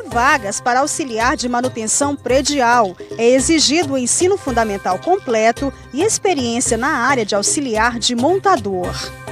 vagas para auxiliar de manutenção predial. É exigido o ensino fundamental completo e experiência na área de auxiliar de montador.